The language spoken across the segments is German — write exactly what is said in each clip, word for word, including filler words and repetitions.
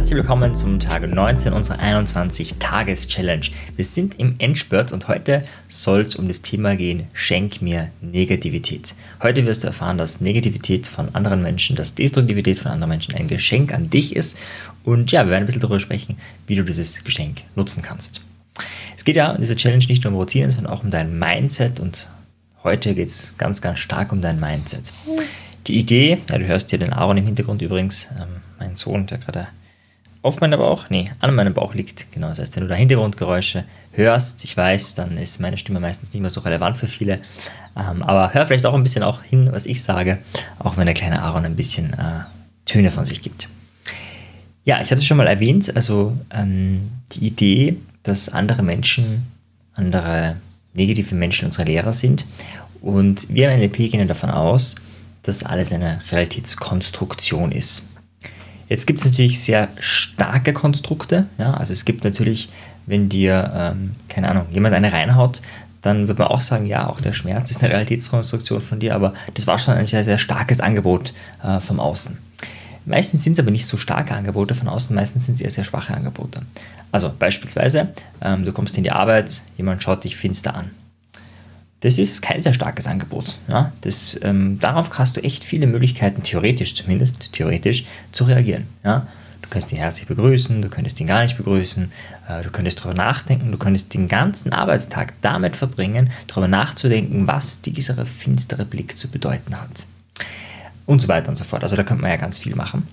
herzlich willkommen zum Tag neunzehn unserer einundzwanzig-Tages-Challenge. Wir sind im Endspurt und heute soll es um das Thema gehen, schenk mir Negativität. Heute wirst du erfahren, dass Negativität von anderen Menschen, dass Destruktivität von anderen Menschen ein Geschenk an dich ist. Und ja, wir werden ein bisschen darüber sprechen, wie du dieses Geschenk nutzen kannst. Es geht ja in dieser Challenge nicht nur um Routinen, sondern auch um dein Mindset und heute geht es ganz, ganz stark um dein Mindset. Die Idee, ja, du hörst hier den Aaron im Hintergrund übrigens, ähm, mein Sohn, der gerade auf meinem Bauch, nee, an meinem Bauch liegt. Genau, das heißt, wenn du da Hintergrundgeräusche hörst, ich weiß, dann ist meine Stimme meistens nicht mehr so relevant für viele, ähm, aber hör vielleicht auch ein bisschen auch hin, was ich sage, auch wenn der kleine Aaron ein bisschen äh, Töne von sich gibt. Ja, ich hatte es schon mal erwähnt, also ähm, die Idee, dass andere Menschen, andere negative Menschen unsere Lehrer sind und wir im N L P gehen davon aus, dass alles eine Realitätskonstruktion ist. Jetzt gibt es natürlich sehr starke Konstrukte, ja, also es gibt natürlich, wenn dir, ähm, keine Ahnung, jemand eine reinhaut, dann wird man auch sagen, ja, auch der Schmerz ist eine Realitätskonstruktion von dir, aber das war schon ein sehr, sehr starkes Angebot äh, vom Außen. Meistens sind es aber nicht so starke Angebote von außen, meistens sind es eher sehr schwache Angebote. Also beispielsweise, ähm, du kommst in die Arbeit, jemand schaut dich finster an. Das ist kein sehr starkes Angebot. Ja? Das, ähm, darauf hast du echt viele Möglichkeiten, theoretisch zumindest, theoretisch, zu reagieren. Ja? Du könntest ihn herzlich begrüßen, du könntest ihn gar nicht begrüßen, äh, du könntest darüber nachdenken, du könntest den ganzen Arbeitstag damit verbringen, darüber nachzudenken, was dieser finstere Blick zu bedeuten hat. Und so weiter und so fort. Also da könnte man ja ganz viel machen.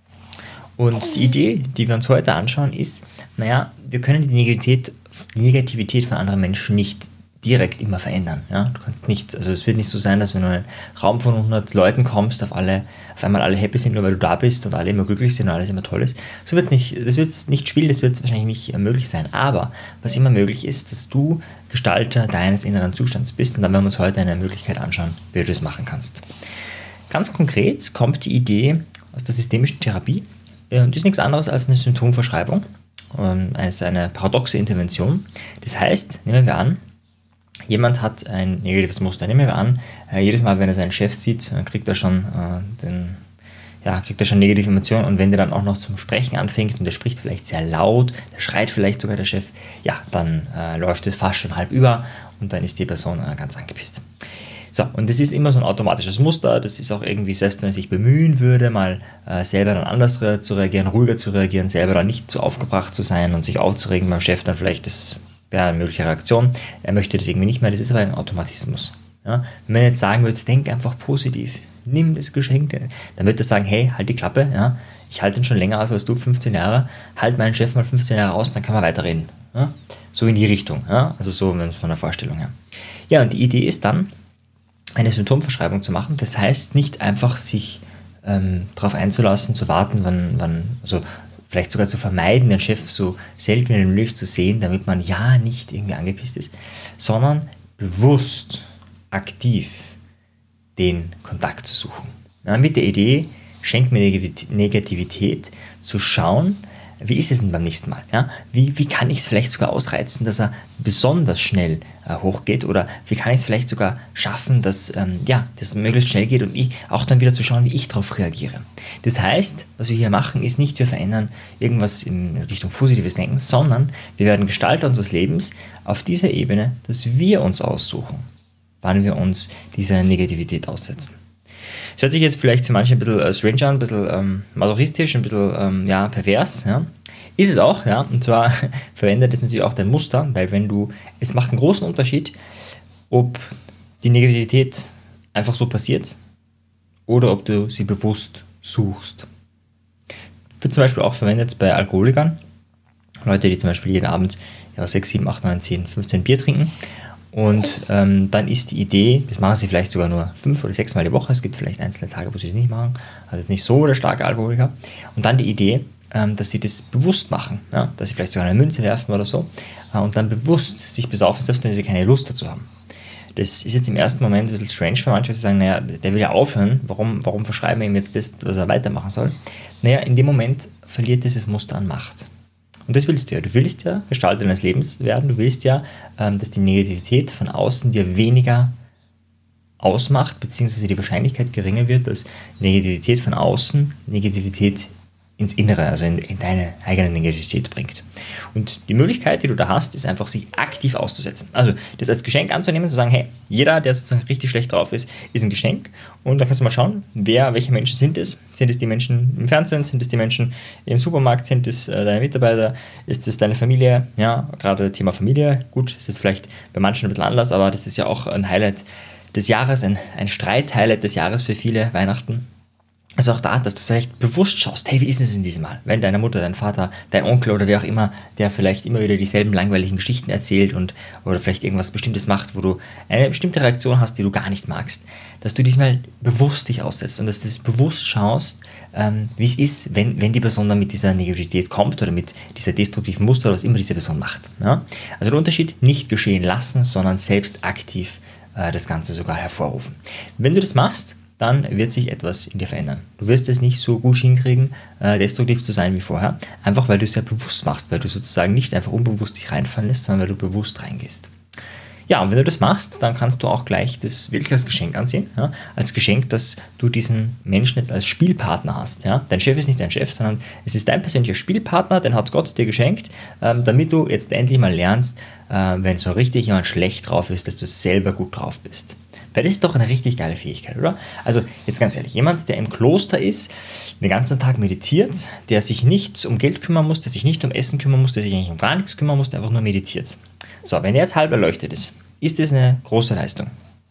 Und die Idee, die wir uns heute anschauen, ist, naja, wir können die Negativität, die Negativität von anderen Menschen nicht direkt immer verändern. Ja? Du kannst nicht, also es wird nicht so sein, dass wenn du in einen Raum von hundert Leuten kommst, auf, alle, auf einmal alle happy sind, nur weil du da bist und alle immer glücklich sind und alles immer toll ist. So wird es nicht, das wird nicht spielen, das wird wahrscheinlich nicht möglich sein. Aber was immer möglich ist, dass du Gestalter deines inneren Zustands bist und dann werden wir uns heute eine Möglichkeit anschauen, wie du das machen kannst. Ganz konkret kommt die Idee aus der systemischen Therapie und ist nichts anderes als eine Symptomverschreibung, als eine paradoxe Intervention. Das heißt, nehmen wir an, jemand hat ein negatives Muster. Nehmen wir an, äh, jedes Mal, wenn er seinen Chef sieht, äh, kriegt er schon äh, den, ja, kriegt er schon negative Emotionen und wenn der dann auch noch zum Sprechen anfängt und der spricht vielleicht sehr laut, der schreit vielleicht sogar der Chef, ja, dann äh, läuft es fast schon halb über und dann ist die Person äh, ganz angepisst. So, und das ist immer so ein automatisches Muster, das ist auch irgendwie, selbst wenn er sich bemühen würde, mal äh, selber dann anders re- zu reagieren, ruhiger zu reagieren, selber dann nicht so aufgebracht zu sein und sich aufzuregen beim Chef, dann vielleicht das wäre eine mögliche Reaktion. Er möchte das irgendwie nicht mehr, das ist aber ein Automatismus. Ja? Wenn man jetzt sagen würde, denk einfach positiv, nimm das Geschenk, dann würde er sagen, hey, halt die Klappe, ja? Ich halte ihn schon länger aus als du, fünfzehn Jahre, halt meinen Chef mal fünfzehn Jahre aus, dann kann man weiterreden. Ja? So in die Richtung, ja? Also so von der Vorstellung her. Ja, und die Idee ist dann, eine Symptomverschreibung zu machen, das heißt nicht einfach sich ähm, darauf einzulassen, zu warten, wann, wann also vielleicht sogar zu vermeiden, den Chef so selten wie möglich zu sehen, damit man ja nicht irgendwie angepisst ist, sondern bewusst, aktiv den Kontakt zu suchen. Ja, mit der Idee, schenkt mir Negativität, zu schauen, wie ist es denn beim nächsten Mal? Ja? Wie, wie kann ich es vielleicht sogar ausreizen, dass er besonders schnell äh, hochgeht oder wie kann ich es vielleicht sogar schaffen, dass ähm, ja, das möglichst schnell geht und ich auch dann wieder zu schauen, wie ich darauf reagiere. Das heißt, was wir hier machen, ist nicht, wir verändern irgendwas in Richtung positives Denken, sondern wir werden Gestalter unseres Lebens auf dieser Ebene, dass wir uns aussuchen, wann wir uns dieser Negativität aussetzen. Das hört sich jetzt vielleicht für manche ein bisschen äh, strange an, ein bisschen ähm, masochistisch, ein bisschen ähm, ja, pervers. Ja. Ist es auch, ja. Und zwar verwendet es natürlich auch dein Muster, weil wenn du, es macht einen großen Unterschied, ob die Negativität einfach so passiert oder ob du sie bewusst suchst. Wird zum Beispiel auch verwendet bei Alkoholikern. Leute, die zum Beispiel jeden Abend ja, sechs, sieben, acht, neun, zehn, fünfzehn Bier trinken. Und ähm, dann ist die Idee, das machen sie vielleicht sogar nur fünf oder sechs Mal die Woche, es gibt vielleicht einzelne Tage, wo sie das nicht machen, also jetzt nicht so der starke Alkoholiker. Und dann die Idee, ähm, dass sie das bewusst machen, ja? Dass sie vielleicht sogar eine Münze werfen oder so äh, und dann bewusst sich besaufen, selbst wenn sie keine Lust dazu haben. Das ist jetzt im ersten Moment ein bisschen strange für manche, weil sie sagen, naja, der will ja aufhören, warum, warum verschreiben wir ihm jetzt das, was er weitermachen soll? Naja, in dem Moment verliert dieses Muster an Macht. Und das willst du ja. Du willst ja Gestalter deines Lebens werden. Du willst ja, ähm, dass die Negativität von außen dir weniger ausmacht, beziehungsweise die Wahrscheinlichkeit geringer wird, dass Negativität von außen Negativität ins Innere, also in, in deine eigene Negativität bringt. Und die Möglichkeit, die du da hast, ist einfach, sie aktiv auszusetzen. Also das als Geschenk anzunehmen, zu sagen, hey, jeder, der sozusagen richtig schlecht drauf ist, ist ein Geschenk. Und dann kannst du mal schauen, wer, welche Menschen sind es? Sind es die Menschen im Fernsehen? Sind es die Menschen im Supermarkt? Sind es äh, deine Mitarbeiter? Ist es deine Familie? Ja, gerade Thema Familie. Gut, ist jetzt vielleicht bei manchen ein bisschen anders, aber das ist ja auch ein Highlight des Jahres, ein, ein Streit-Highlight des Jahres für viele, Weihnachten. Also auch da, dass du vielleicht bewusst schaust, hey, wie ist es in diesem Mal? Wenn deine Mutter, dein Vater, dein Onkel oder wer auch immer, der vielleicht immer wieder dieselben langweiligen Geschichten erzählt und oder vielleicht irgendwas Bestimmtes macht, wo du eine bestimmte Reaktion hast, die du gar nicht magst, dass du diesmal bewusst dich aussetzt und dass du bewusst schaust, ähm, wie es ist, wenn, wenn die Person dann mit dieser Negativität kommt oder mit dieser destruktiven Muster oder was immer diese Person macht. Ja? Also der Unterschied, nicht geschehen lassen, sondern selbst aktiv äh, das Ganze sogar hervorrufen. Wenn du das machst, dann wird sich etwas in dir verändern. Du wirst es nicht so gut hinkriegen, äh, destruktiv zu sein wie vorher, einfach weil du es ja bewusst machst, weil du sozusagen nicht einfach unbewusst dich reinfallen lässt, sondern weil du bewusst reingehst. Ja, und wenn du das machst, dann kannst du auch gleich das wirklich als Geschenk ansehen, ja? Als Geschenk, dass du diesen Menschen jetzt als Spielpartner hast. Ja? Dein Chef ist nicht dein Chef, sondern es ist dein persönlicher Spielpartner, den hat Gott dir geschenkt, ähm, damit du jetzt endlich mal lernst, äh, wenn so richtig jemand schlecht drauf ist, dass du selber gut drauf bist. Weil das ist doch eine richtig geile Fähigkeit, oder? Also jetzt ganz ehrlich, jemand, der im Kloster ist, den ganzen Tag meditiert, der sich nicht um Geld kümmern muss, der sich nicht um Essen kümmern muss, der sich eigentlich um gar nichts kümmern muss, der einfach nur meditiert. So, wenn der jetzt halb erleuchtet ist, ist das eine große Leistung?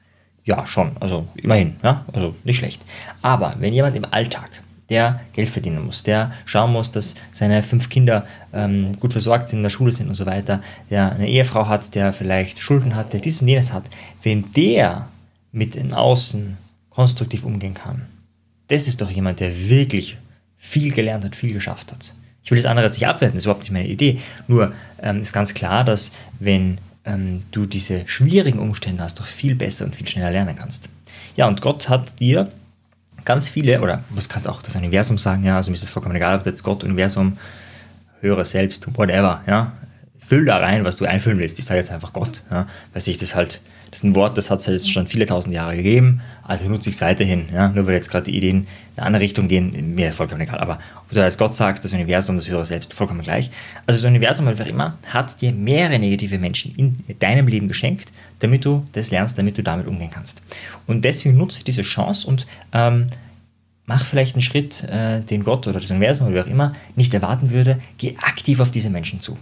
Ja, schon, also immerhin, ja, also nicht schlecht. Aber wenn jemand im Alltag, der Geld verdienen muss, der schauen muss, dass seine fünf Kinder ähm, gut versorgt sind, in der Schule sind und so weiter, der eine Ehefrau hat, der vielleicht Schulden hat, der dies und jenes hat, wenn der mit dem Außen konstruktiv umgehen kann. Das ist doch jemand, der wirklich viel gelernt hat, viel geschafft hat. Ich will das andere jetzt nicht abwerten, das ist überhaupt nicht meine Idee. Nur ähm, ist ganz klar, dass wenn ähm, du diese schwierigen Umstände hast, doch viel besser und viel schneller lernen kannst. Ja, und Gott hat dir ganz viele, oder du kannst auch das Universum sagen, ja, also mir ist es vollkommen egal, ob jetzt Gott, Universum, höre selbst, whatever, ja, füll da rein, was du einfüllen willst. Ich sage jetzt einfach Gott, ja, weil sich das halt, das ist ein Wort, das hat es jetzt schon viele tausend Jahre gegeben, also nutze ich es weiterhin, ja, nur weil jetzt gerade die Ideen in eine andere Richtung gehen, mir vollkommen egal, aber ob du als Gott sagst, das Universum, das höre selbst, vollkommen gleich. Also das Universum, einfach immer, hat dir mehrere negative Menschen in deinem Leben geschenkt, damit du das lernst, damit du damit umgehen kannst. Und deswegen nutze diese Chance und ähm, mach vielleicht einen Schritt, äh, den Gott oder das Universum oder wer auch immer nicht erwarten würde, geh aktiv auf diese Menschen zu.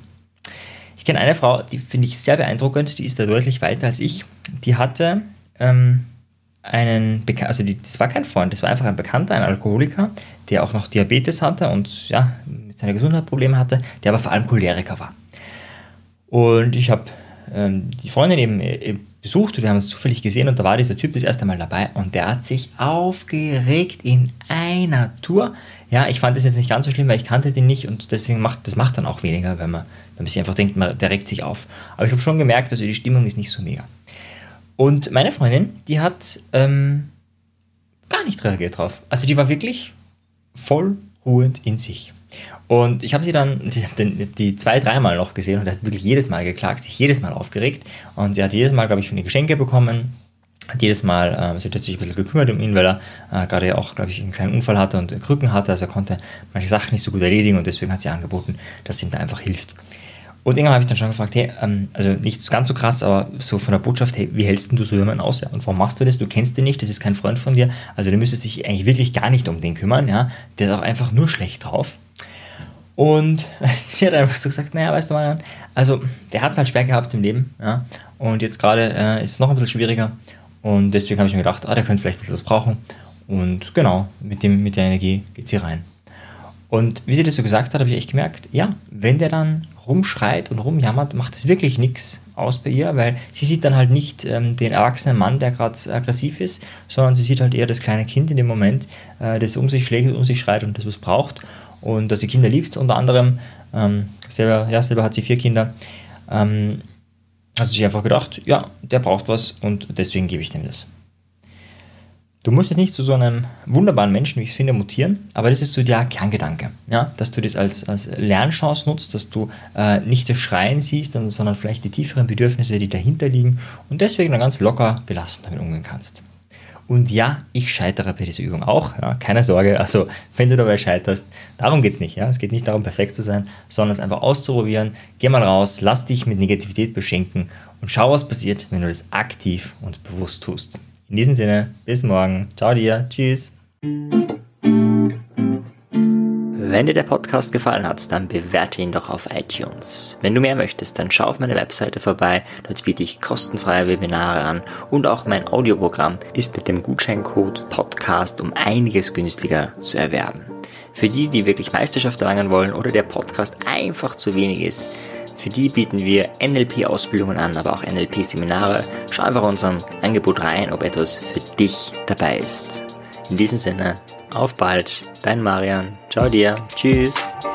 Ich kenne eine Frau, die finde ich sehr beeindruckend, die ist da deutlich weiter als ich. Die hatte ähm, einen, Beka- also die, das war kein Freund, das war einfach ein Bekannter, ein Alkoholiker, der auch noch Diabetes hatte und ja, mit seiner Gesundheit Probleme hatte, der aber vor allem Choleriker war. Und ich habe ähm, die Freundin eben äh, besucht und wir haben uns zufällig gesehen und da war dieser Typ das erste Mal dabei und der hat sich aufgeregt in einer Tour. Ja, ich fand das jetzt nicht ganz so schlimm, weil ich kannte den nicht und deswegen macht das macht dann auch weniger, wenn man, wenn man sich einfach denkt, man, der regt sich auf. Aber ich habe schon gemerkt, also die Stimmung ist nicht so mega. Und meine Freundin, die hat ähm, gar nicht reagiert drauf. Also die war wirklich voll ruhend in sich. Und ich habe sie dann die, die zwei, dreimal noch gesehen und er hat wirklich jedes Mal geklagt, sich jedes Mal aufgeregt und sie hat jedes Mal, glaube ich, von ihr Geschenke bekommen. Hat jedes Mal, äh, sie hat sich ein bisschen gekümmert um ihn, weil er äh, gerade ja auch, glaube ich, einen kleinen Unfall hatte und Krücken hatte, also er konnte manche Sachen nicht so gut erledigen und deswegen hat sie angeboten, dass sie ihm da einfach hilft. Und irgendwann habe ich dann schon gefragt, hey, ähm, also nicht ganz so krass, aber so von der Botschaft, hey, wie hältst denn du so jemanden aus? Ja? Und warum machst du das? Du kennst den nicht, das ist kein Freund von dir, also du müsstest dich eigentlich wirklich gar nicht um den kümmern, ja? Der ist auch einfach nur schlecht drauf. Und sie hat einfach so gesagt, naja, weißt du Marian, also der hat es halt schwer gehabt im Leben, ja, und jetzt gerade äh, ist es noch ein bisschen schwieriger und deswegen habe ich mir gedacht, ah, der könnte vielleicht etwas brauchen und genau, mit, dem, mit der Energie geht sie rein. Und wie sie das so gesagt hat, habe ich echt gemerkt, ja, wenn der dann rumschreit und rumjammert, macht es wirklich nichts aus bei ihr, weil sie sieht dann halt nicht ähm, den erwachsenen Mann, der gerade aggressiv ist, sondern sie sieht halt eher das kleine Kind in dem Moment, äh, das um sich schlägt, um sich schreit und das was braucht. Und dass sie Kinder liebt, unter anderem, ähm, selber, ja, selber hat sie vier Kinder, ähm, hat sie sich einfach gedacht, ja, der braucht was und deswegen gebe ich dem das. Du musst jetzt nicht zu so einem wunderbaren Menschen, wie ich es finde, mutieren, aber das ist so der Kerngedanke, ja, dass du das als, als Lernchance nutzt, dass du äh, nicht das Schreien siehst, sondern vielleicht die tieferen Bedürfnisse, die dahinter liegen und deswegen dann ganz locker gelassen damit umgehen kannst. Und ja, ich scheitere bei dieser Übung auch, ja, keine Sorge, also wenn du dabei scheiterst, darum geht es nicht, ja, es geht nicht darum, perfekt zu sein, sondern es einfach auszuprobieren, geh mal raus, lass dich mit Negativität beschenken und schau, was passiert, wenn du das aktiv und bewusst tust. In diesem Sinne, bis morgen, ciao dir, tschüss. Wenn dir der Podcast gefallen hat, dann bewerte ihn doch auf iTunes. Wenn du mehr möchtest, dann schau auf meine Webseite vorbei. Dort biete ich kostenfreie Webinare an und auch mein Audioprogramm ist mit dem Gutscheincode Podcast um einiges günstiger zu erwerben. Für die, die wirklich Meisterschaft erlangen wollen oder der Podcast einfach zu wenig ist, für die bieten wir N L P-Ausbildungen an, aber auch N L P-Seminare. Schau einfach in unserem Angebot rein, ob etwas für dich dabei ist. In diesem Sinne, auf bald, dein Marian. Ciao dir. Tschüss.